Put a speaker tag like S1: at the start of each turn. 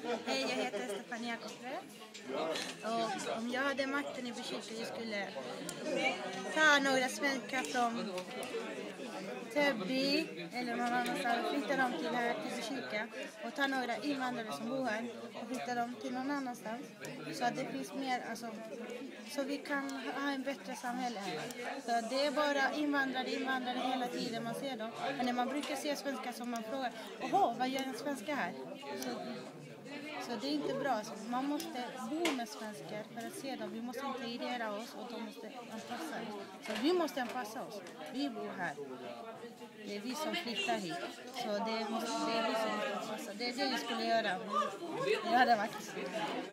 S1: Hej, jag heter Stefania Kopre. Och om jag hade makten i Botkyrka, jag skulle ta några svenskar från Täby eller någon annanstans och flytta dem till Botkyrka. Och ta några invandrare som bor här och flytta dem till någon annanstans. Så att det finns mer, alltså, så vi kan ha en bättre samhälle här. Så det är bara invandrare hela tiden man ser dem. Men när man brukar se svenskar som man frågar, åh, vad gör en svenska här? Så det är inte bra. Så man måste bo med svenskar för att se dem. Vi måste integrera oss och de måste anpassa sig. Så vi måste anpassa oss. Vi bor här. Det är vi som flyttar hit. Så det är vi som måste anpassa. Det är det vi skulle göra. Det hade varit.